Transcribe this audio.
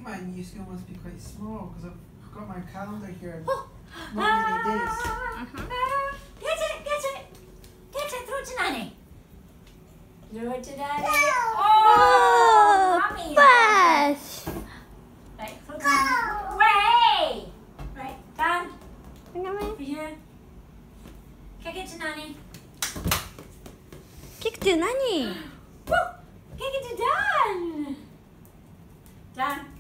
think my new school must be quite small because I've got my calendar here. Not many days. Get it! Throw it to Nanny. Throw it to Daddy. Mommy. Flash! Right, throw it to Nanny. Way! Right, Dan. Over here. Kick it to Nanny. Kick to Nanny. Woo! Kick it to Dan. Dan.